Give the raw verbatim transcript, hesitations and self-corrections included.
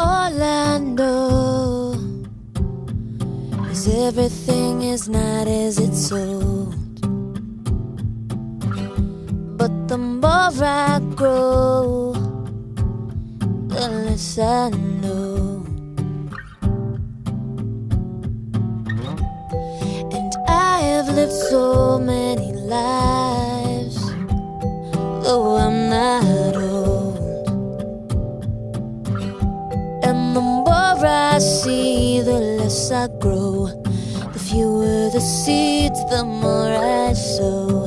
All I know is everything is not as it's sold. But the more I grow, the less I know. And I have lived so many lives, though I'm not old. And the more I see, the less I grow. The fewer the seeds, the more I sow.